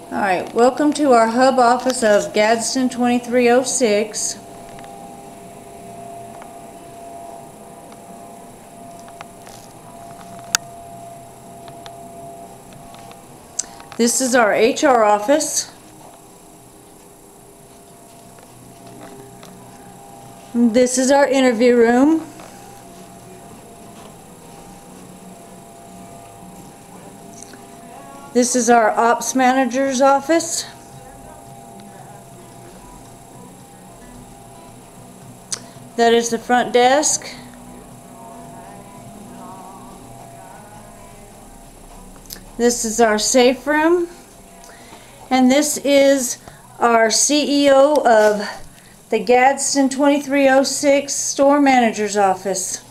Alright, welcome to our hub office of Gadsden 2306. This is our HR office. This is our interview room. This is our ops manager's office. That is the front desk. This is our safe room. And this is our CEO of the Gadsden 2306 store manager's office.